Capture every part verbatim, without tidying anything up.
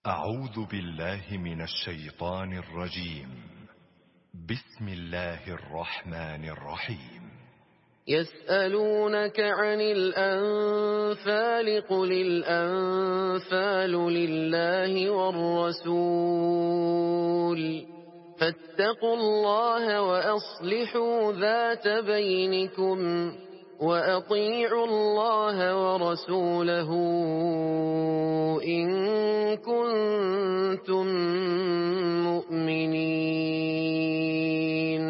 أعوذ بالله من الشيطان الرجيم. بسم الله الرحمن الرحيم. يسألونك عن الأنفال قل الأنفال لله والرسول فاتقوا الله وأصلحوا ذات بينكم وأطيعوا الله ورسوله إن كنتم مؤمنين.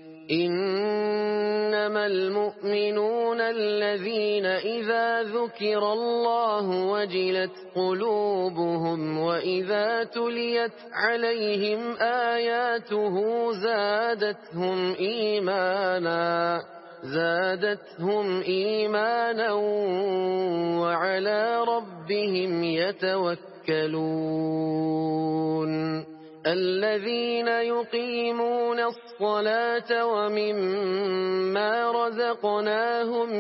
إنما المؤمنون الذين إذا ذكر الله وجلت قلوبهم وإذا تليت عليهم آياته زادتهم إيمانا زادتهم إيمانا وعلى ربهم يتوكلون. الذين يقيمون الصلاة ومما رزقناهم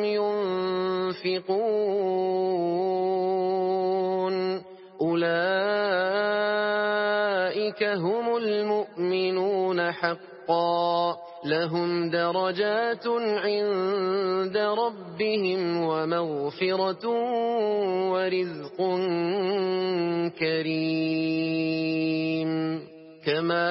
ينفقون أولئك هم المؤمنون حقا لهم درجات عند ربهم ومغفرة ورزق كريم. كما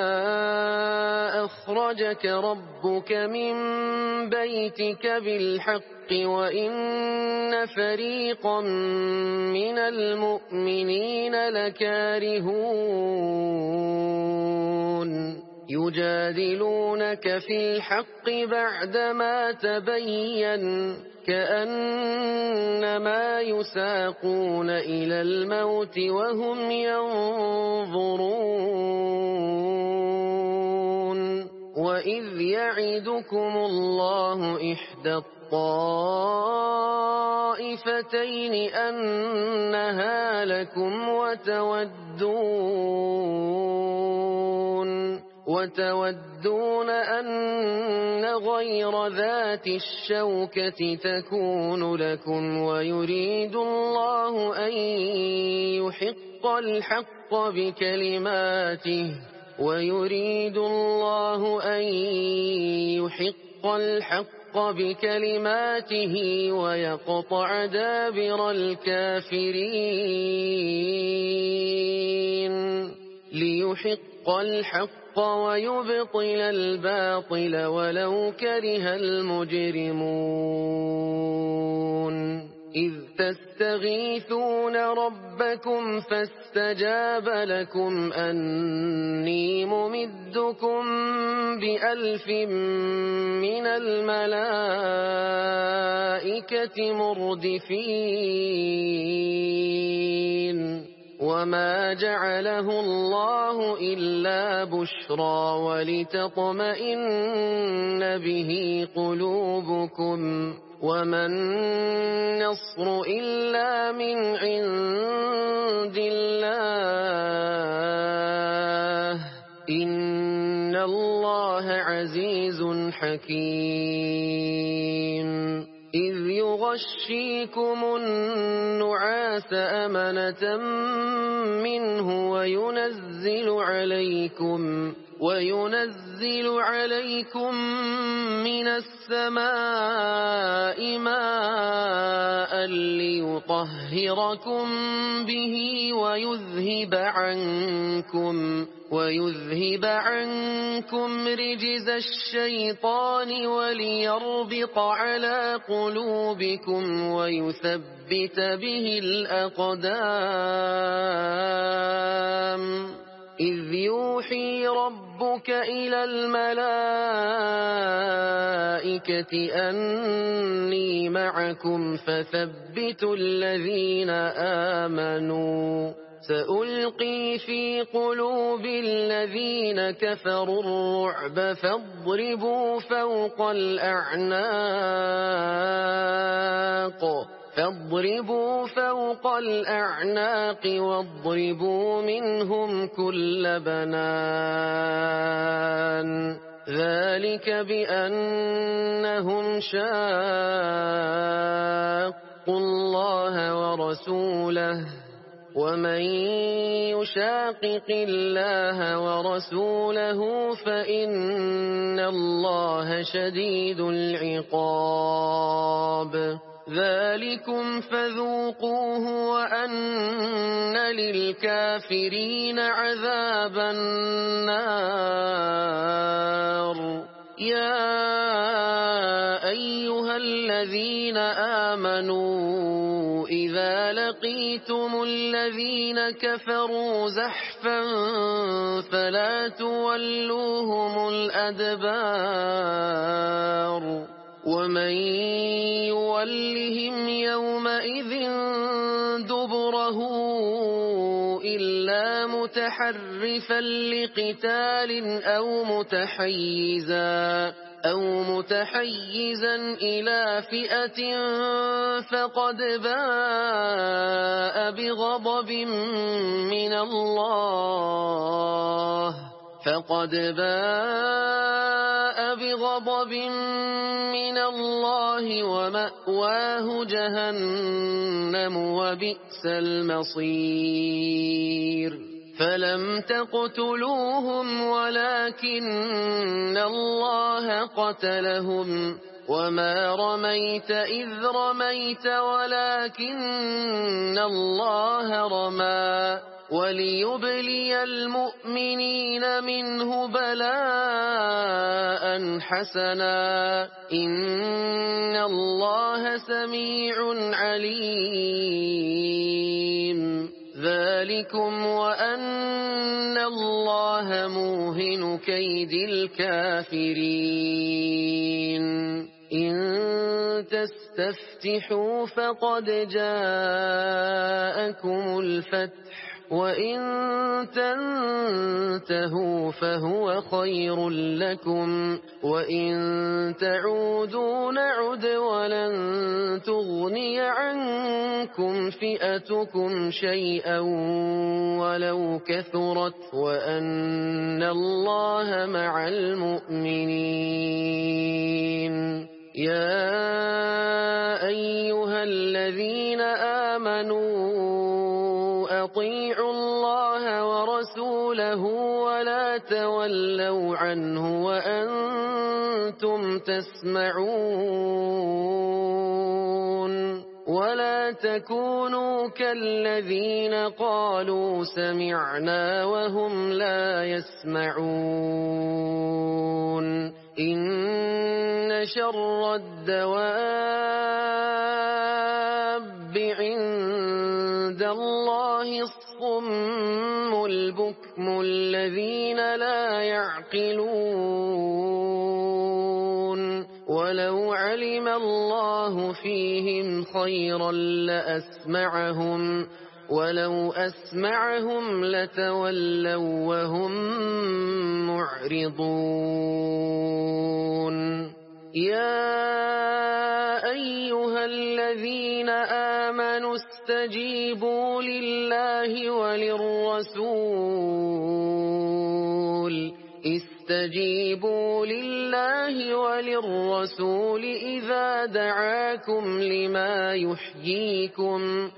أخرجك ربك من بيتك بالحق وإن فريقا من المؤمنين لكارهون يجادلونك في الحق بعدما تبين كأنما يساقون إلى الموت وهم ينظرون. وإذ يعدكم الله إحدى الطائفتين أنها لكم وتودون وتودون أن غير ذات الشوكة تكون لكم ويريد الله أن يحق الحق بكلماته ويريد الله أن يحق الحق بكلماته ويقطع دابر الكافرين ليحق الحق ويبطل الباطل ولو كره المجرمون. إذ تستغيثون ربكم فاستجاب لكم أني ممدكم بألف من الملائكة مردفين. وما جعله الله إلا بشرى ولتطمئن به قلوبكم وما النصر إلا من عند الله إن الله عزيز حكيم. إذ يغشيكم النعاس أمنة منه وينزل عليكم وينزل عليكم من السماء ماء ليطهركم به ويذهب عنكم ويذهب عنكم رجز الشيطان وليربط على قلوبكم ويثبت به الأقدام. إذ يوحي ربك إلى الملائكة أني معكم فثبتوا الذين آمنوا سألقي في قلوب الذين كفروا الرعب فاضربوا فوق الأعناق فاضربوا فوق الأعناق واضربوا منهم كل بنان ذلك بأنهم شاقوا الله ورسوله ومن يشاقق الله ورسوله فإن الله شديد العقاب ذلكم فذوقوه وأن للكافرين عذاب النار يا أيها الذين آمنوا إذا لقيتم الذين كفروا زحفا فلا تولوهم الأدبار ومن يولهم يومئذ دبره إلا متحرفا لقتال أو متحيزا أو متحيزا إلى فئة فقد باء بغضب من الله فقد باء بغضب من الله ومأواه جهنم وبئس المصير فلم تقتلوهم ولكن الله قتلهم وما رميت إذ رميت ولكن الله رمى وليبلي المؤمنين منه بلاء حسنا إن الله سميع عليم ذلكم وأن الله موهن كيد الكافرين إن تستفتحوا فقد جاءكم الفتح وإن تنتهوا فهو خير لكم وإن تعودوا نعد ولن تغني عنكم فئتكم شيئا ولو كثرت وأن الله مع المؤمنين يا أيها الذين آمنوا أطيعوا الله ورسوله ولا تولوا عنه وأنتم تسمعون ولا تكونوا كالذين قالوا سمعنا وهم لا يسمعون إن شر الدواب عند الله الصم البكم الذين لا يعقلون ولو علم الله فيهم خيرا لأسمعهم ولو أسمعهم لتولوا وهم معرضون يا أيها الذين آمنوا استجيبوا لله وللرسول استجيبوا لله وللرسول إذا دعاكم لما يحييكم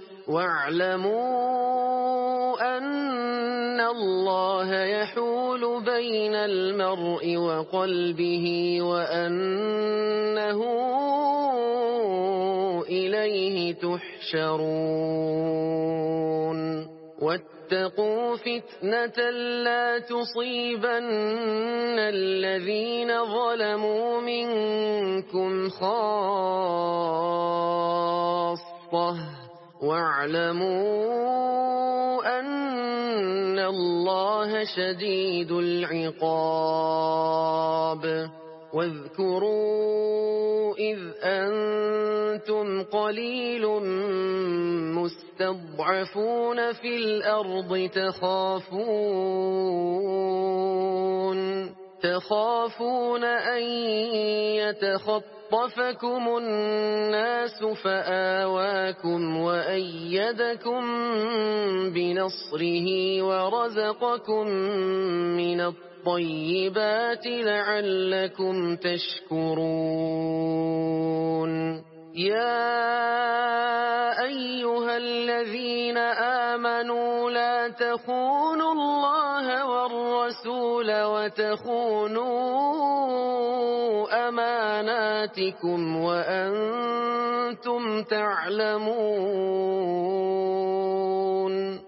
واعلموا أن الله يحول بين المرء وقلبه وأنه إليه تحشرون واتقوا فتنة لا تصيبن الذين ظلموا منكم خاصة واعلموا أن الله شديد العقاب واذكروا إذ أنتم قليل مستضعفون في الأرض تخافون تخافون أن يتخطفكم الناس فآواكم وأيدكم بنصره ورزقكم من الطيبات لعلكم تشكرون يا أيها الذين آمنوا لا تخونوا الله والرسول وتخونوا أماناتكم وأنتم تعلمون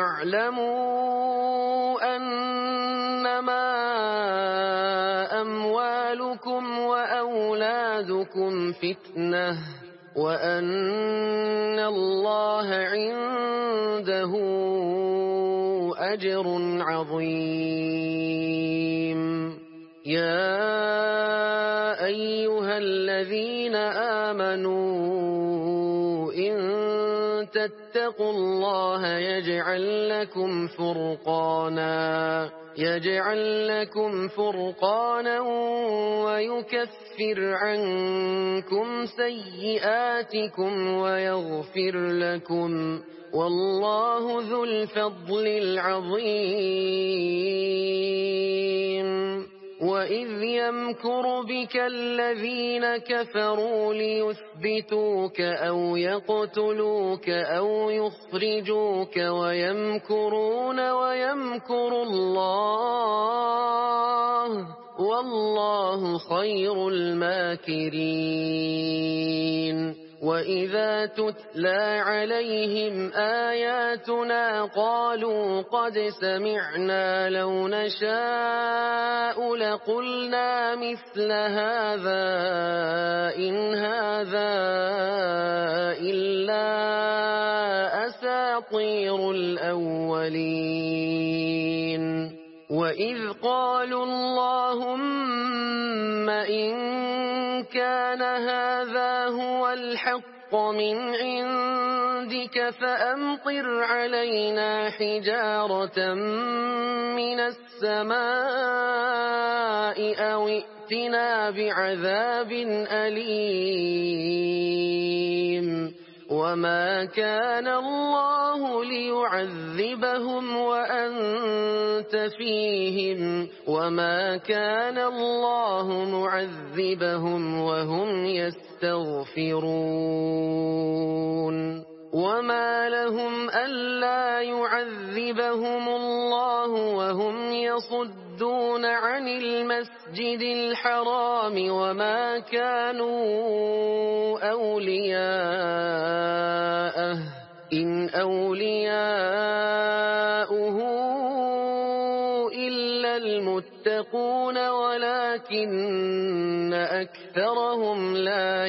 واعلموا أنما أموالكم وأولادكم فتنة وأن الله عنده أجر عظيم. يا أيها الذين آمنوا إن تتقوا الله يجعل لكم فرقانا يجعل لكم فرقانا ويكفر عنكم سيئاتكم ويغفر لكم والله ذو الفضل العظيم. وإذ يمكر بك الذين كفروا ليثبتوك أو يقتلوك أو يخرجوك ويمكرون ويمكر الله والله خير الماكرين. وإذا تتلى عليهم آياتنا قالوا قد سمعنا لو نشاء لقلنا مثل هذا إن هذا إلا أساطير الأولين. وإذ قالوا اللهم إن كان هذا هو الحق من عندك فأمطر علينا حجارة من السماء أو ائتنا بعذاب أليم. وما كان الله ليعذبهم وأنت فيهم وما كان الله معذبهم وهم يستغفرون. وما لهم ألا يعذبهم الله وهم يصدون عن المسجد الحرام وما كانوا أولياءه إن أولياؤه إلا المتقون ولكن أكثرهم لا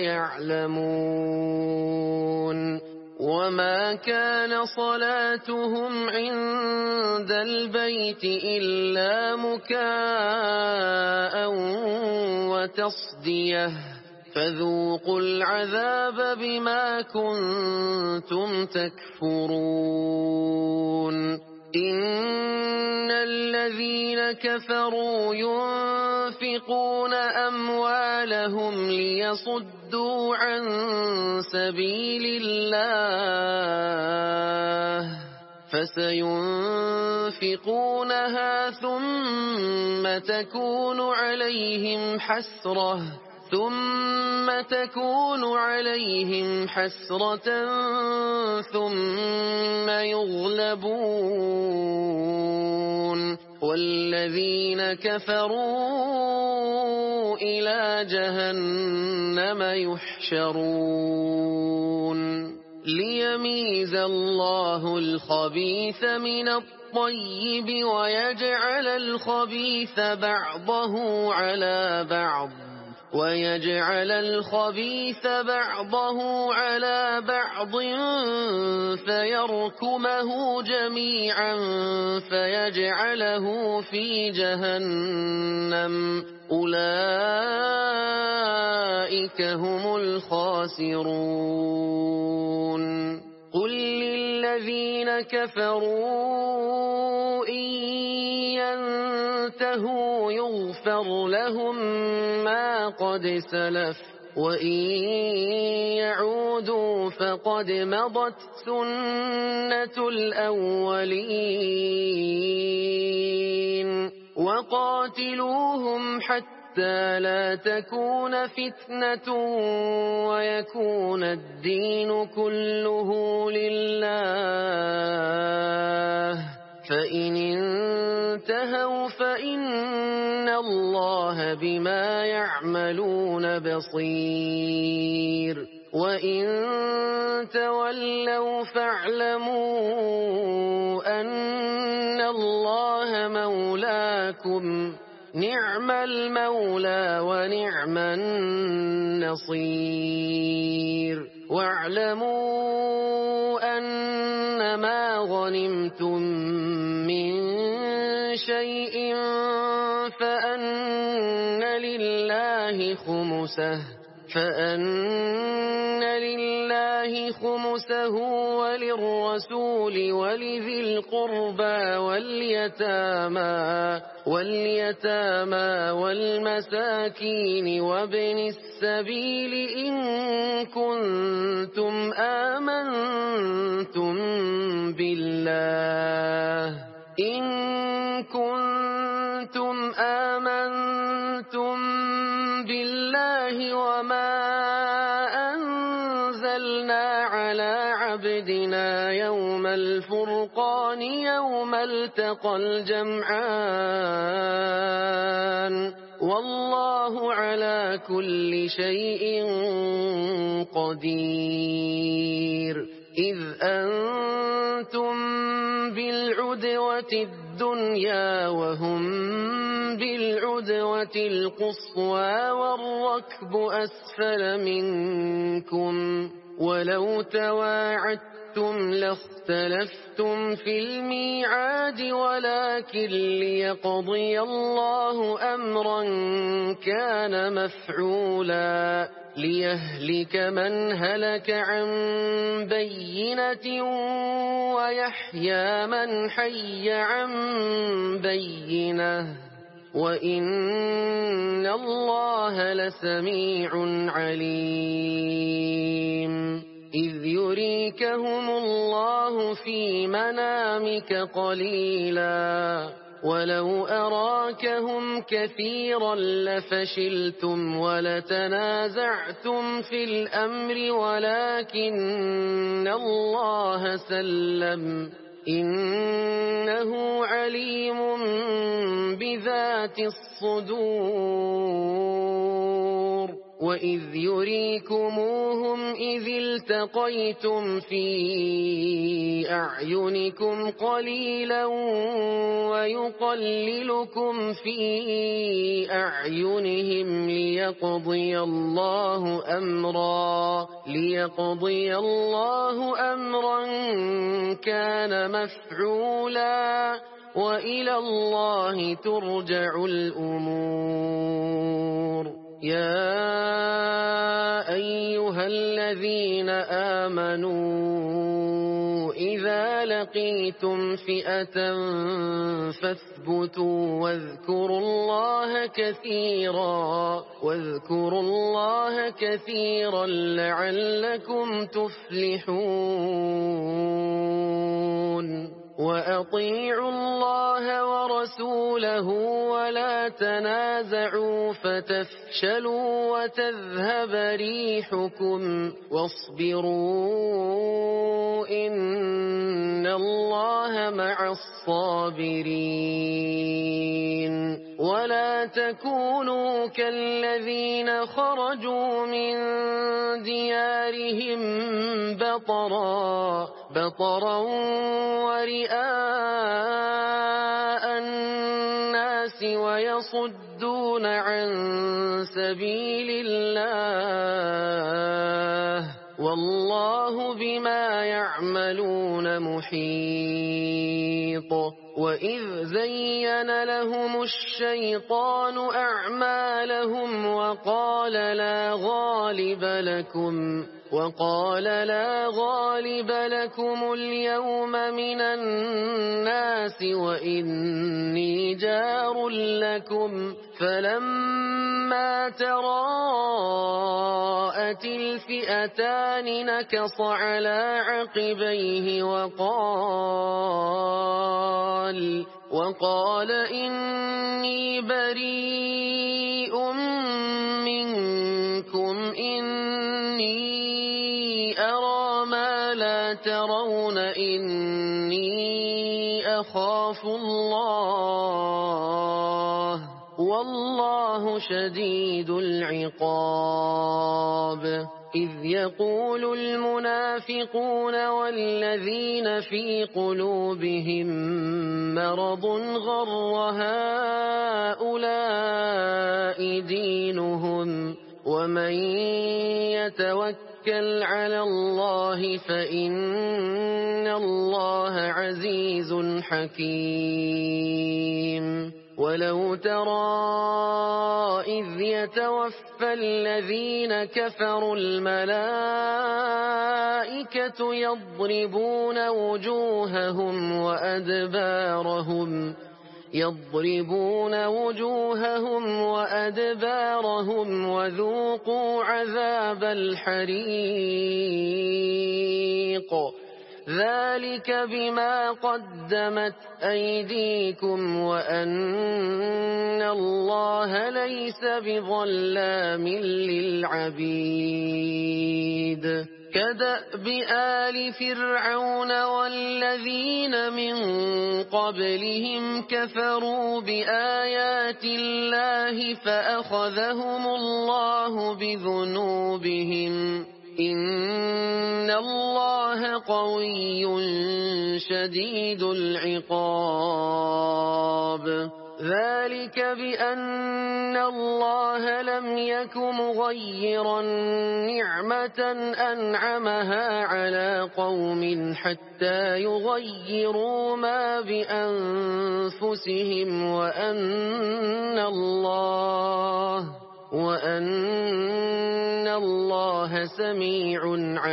يعلمون. وما كان صلاتهم عند البيت إلا مكاء وتصدية فذوقوا العذاب بما كنتم تكفرون. إن الذين كفروا ينفقون أموالهم ليصدوا عن سبيل الله فسينفقونها ثم تكون عليهم حسرة ثم تكون عليهم حسرة ثم يغلبون والذين كفروا إلى جهنم يحشرون. ليميز الله الخبيث من الطيب ويجعل الخبيث بعضه على بعض ويجعل الخبيث بعضه على بعض فيركمه جميعا فيجعله في جهنم أولئك هم الخاسرون. قل للذين كفروا إن ينتهوا يغفر لهم ما قد سلف وإن يعودوا فقد مضت سنة الأولين. وقاتلوهم حتى حتى لا تكون فتنة ويكون الدين كله لله. فإن انتهوا فإن الله بما يعملون بصير. وإن تولوا فاعلموا أن الله مولاكم، نعم المولى ونعم النصير. واعلموا أنما غنمتم من شيء فأن لله خمسه فأن لله خمسه وللرسول ولذي القربى واليتامى واليتامى والمساكين وابن السبيل إن كنتم آمنتم بالله إن كنتم آمنتم بالله وما أنزلنا على عبدنا يوم الفرقان يوم التقى الجمعان والله على كل شيء قدير. إذ أنتم بالعدوة الدنيا وهم بالعدوة القصوى والركب أسفل منكم ولو تواعدتم لاختلفتم في الميعاد ولكن ليقضي الله أمرا كان مفعولا ليهلك من هلك عن بينة ويحيى من حي عن بينة وإن الله لسميع عليم. إذ يريكهم الله في منامك قليلا ولو أراكهم كثيرا لفشلتم ولتنازعتم في الأمر ولكن الله سلم إنه عليم بذات الصدور. وإذ يريكموهم إذ التقيتم في أعينكم قليلا ويقللكم في أعينهم ليقضي الله أمرا ليقضي الله أمرا كان مفعولا وإلى الله ترجع الأمور. يا أيها الذين آمنوا إذا لقيتم فئة فاثبتوا واذكروا الله كثيرا واذكروا الله كثيرا لعلكم تفلحون. وأطيعوا الله ورسوله ولا تنازعوا فتفشلوا وتذهب ريحكم واصبروا إن الله مع الصابرين. ولا تكونوا كالذين خرجوا من ديارهم بطرا بطرا ورئاء الناس ويصدون عن سبيل الله والله بما يعملون محيط. وإذ زين لهم الشيطان أعمالهم وقال لا غالب لكم وقال لا غالب لكم اليوم من الناس وإني جار لكم فلما تراءت الفئتان نكص على عقبيه وقال وقال إني بريء أخاف الله والله شديد العقاب إذ يقول المنافقون والذين في قلوبهم مرض غر هؤلاء دينهم ومن يتوكل على الله فإن الله عزيز حكيم ولو ترى إذ يتوفى الذين كفروا الملائكة يضربون وجوههم وأدبارهم يضربون وجوههم وأدبارهم وذوقوا عذاب الحريق ذلك بما قدمت أيديكم وأن الله ليس بظلام للعبيد كدأب آل فرعون والذين من قبلهم كفروا بآيات الله فأخذهم الله بذنوبهم إن الله قوي شديد العقاب ذلك بأن الله لم يك مغيرا نعمة أنعمها على قوم حتى يغيروا ما بأنفسهم وأن الله وأن الله سميع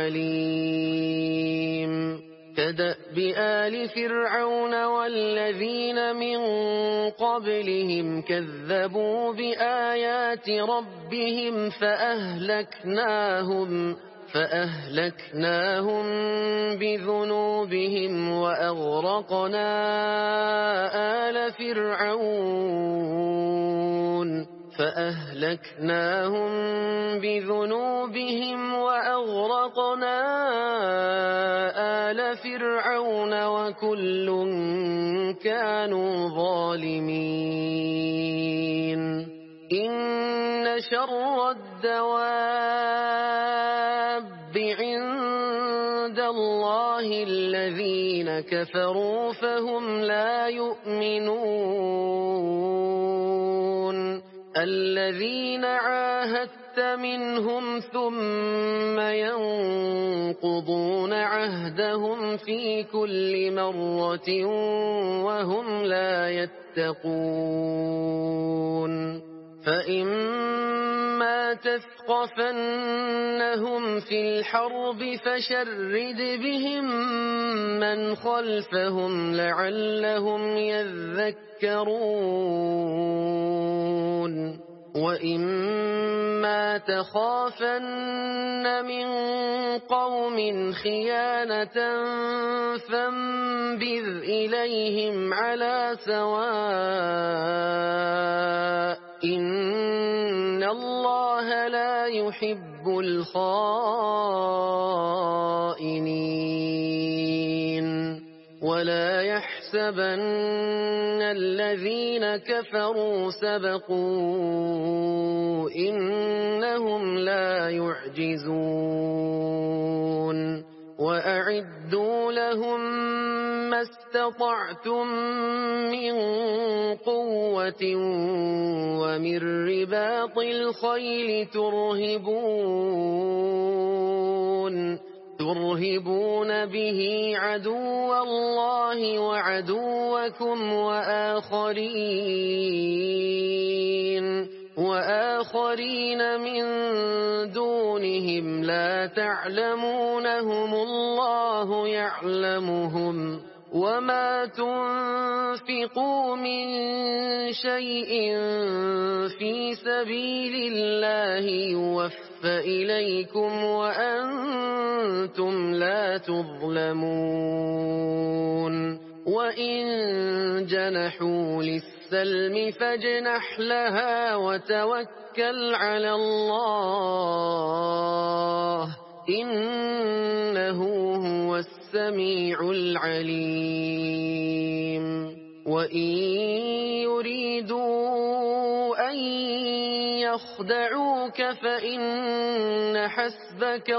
عليم كدأب آل فرعون والذين من قبلهم كذبوا بآيات ربهم فأهلكناهم فأهلكناهم بذنوبهم وأغرقنا آل فرعون فأهلكناهم بذنوبهم وأغرقنا آل فرعون وكل كانوا ظالمين إن شر الدواب عند الله الذين كفروا فهم لا يؤمنون الذين عاهدت منهم ثم ينقضون عهدهم في كل مرة وهم لا يتقون فإما تثقفنهم في الحرب فشرد بهم من خلفهم لعلهم يذكرون وإما تخافن من قوم خيانة فانبذ إليهم على سواء إن الله لا يحب الخائنين ولا يحسبن الذين كفروا سبقوا إنهم لا يعجزون وأعدوا لهم ما استطعتم من قوة ومن رباط الخيل ترهبون ترهبون به عدو الله وعدوكم وآخرين وآخرين من دونهم لا تعلمونهم الله يعلمهم وما تنفقوا من شيء في سبيل الله يوفى إليكم وأنتم لا تظلمون وإن جنحوا للسلم فاجنح لها وتوكل على الله إنه هو السميع العليم وإن يريدوا أن يخدعوك فإن حسبك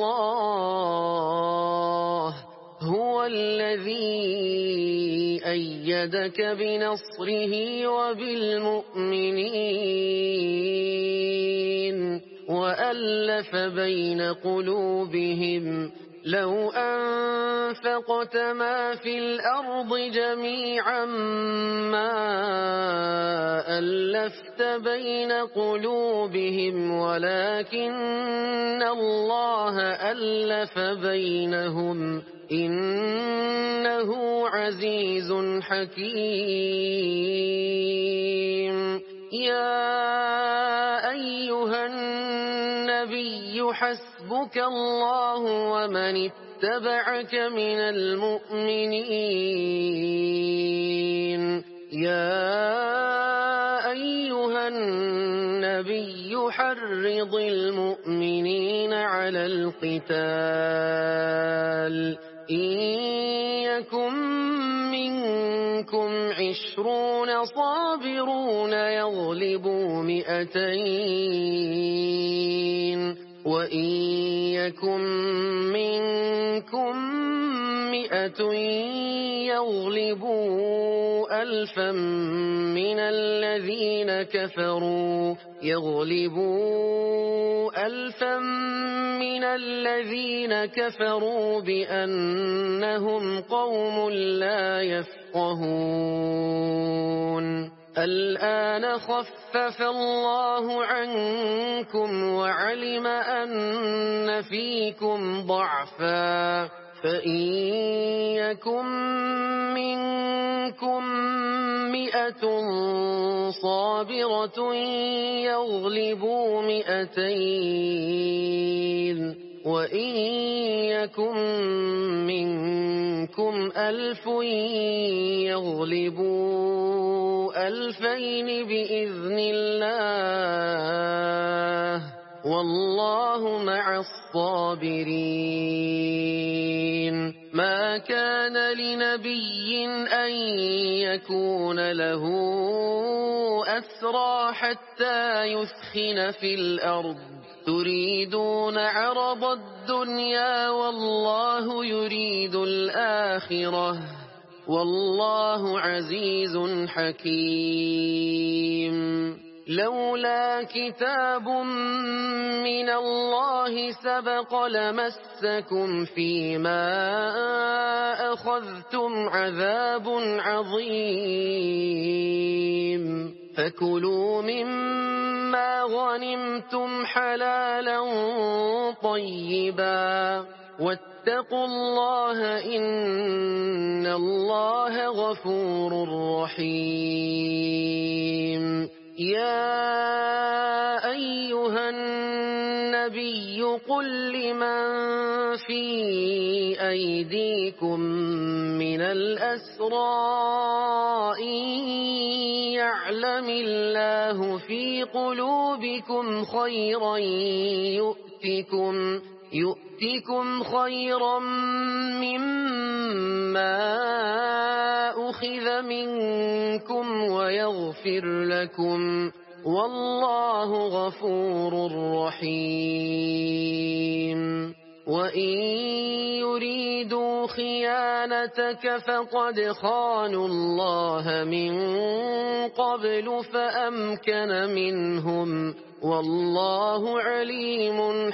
الله هو الذي أيدك بنصره وبالمؤمنين وألف بين قلوبهم لو أنفقت ما في الأرض جميعا ما ألفت بين قلوبهم ولكن الله ألف بينهم إنه عزيز حكيم. يا أيها النبي حسبك الله ومن اتبعك من المؤمنين. يا أيها النبي حرض المؤمنين على القتال إن يكن منكم عشرون صابرون يغلبوا مئتين وإن يكن منكم مئة يغلبوا ألفا من الذين كفروا يغلبوا ألفا من الذين كفروا بأنهم قوم لا يفقهون. الآن خفف الله عنكم وعلم أن فيكم ضعفا فإن يكن منكم مئة صابرة يغلبوا مئتين وإن يكن منكم ألف يغلبوا ألفين بإذن الله والله مع الصابرين. ما كان لنبي أن يكون له أسرى حتى يثخن في الأرض تريدون عرض الدنيا والله يريد الآخرة والله عزيز حكيم. لولا كتاب من الله سبق لمسكم فيما أخذتم عذاب عظيم فكلوا مما غنمتم حلالا طيبا واتقوا الله إن الله غفور رحيم. يا أيها النبي قل لمن في أيديكم من الأسرى إن يعلم الله في قلوبكم خيرا يؤتكم يؤتكم خيرا مما أخذ منكم ويغفر لكم والله غفور رحيم. وإن يريدوا خيانتك فقد خانوا الله من قبل فأمكن منهم والله عليم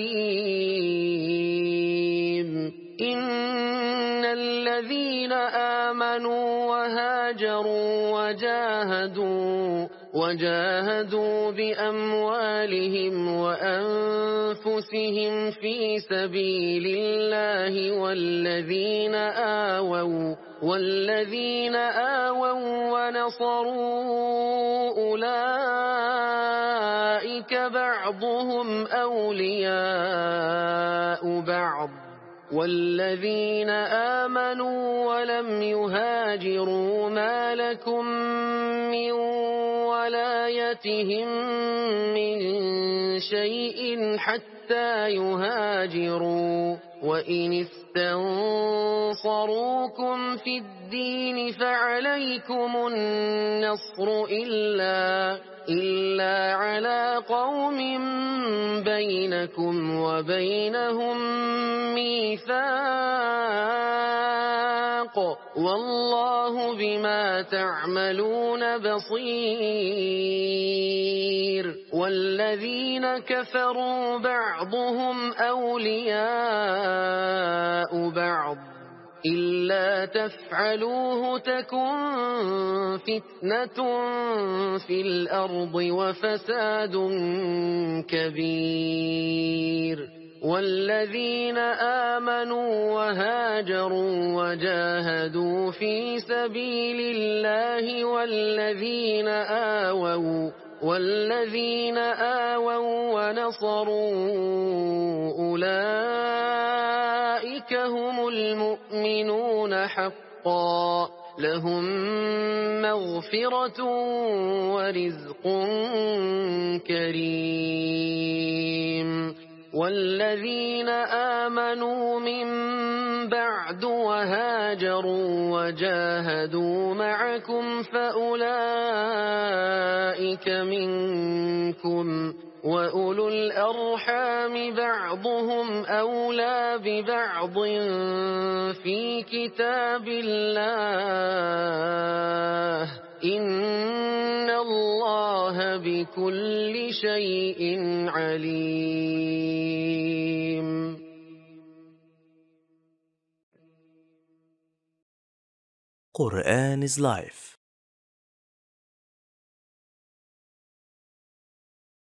حكيم. إن الذين آمنوا وهاجروا وجاهدوا وجاهدوا بأموالهم وأنفسهم في سبيل الله والذين آووا والذين آووا ونصروا أولئك بعضهم أولياء بعض والذين آمنوا ولم يهاجروا ما لكم من ولايتهم من شيء حتى يهاجروا وإن استنصروكم في الدين فعليكم النصر إلا إلا على قوم بينكم وبينهم ميثاق والله بما تعملون بصير والذين كفروا بعضهم أولياء بعض إلا تفعلوه تكن فتنة في الأرض وفساد كبير والذين آمنوا وهاجروا وجاهدوا في سبيل الله والذين آووا والذين آووا ونصروا أولئك هم المؤمنون حقا لهم مغفرة ورزق كريم والذين آمنوا من بعد وهاجروا وجاهدوا معكم فأولئك منكم وأولو الأرحام بعضهم أولى ببعض في كتاب الله إن الله بكل شيء عليم. Quran is life.